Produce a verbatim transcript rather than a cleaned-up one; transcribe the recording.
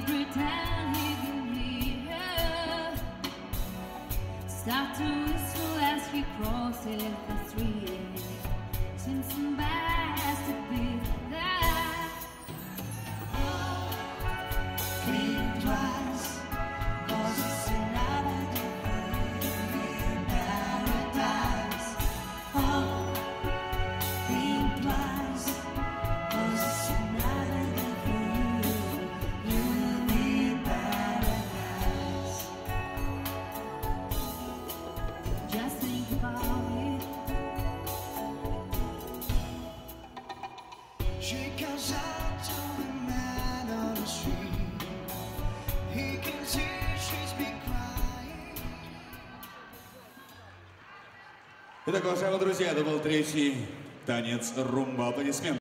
pretend he can hear. Start to whistle as he crosses the street. Since somebody has to be there. Think twice, 'cause it's another day in paradise. Oh, think twice, 'cause it's another day for you. You'll be in paradise. Just think about it. She comes out to the man on the street. He can see she's been crying. Итак, уважаемые друзья, это был третий танец румба. Аплодисменты.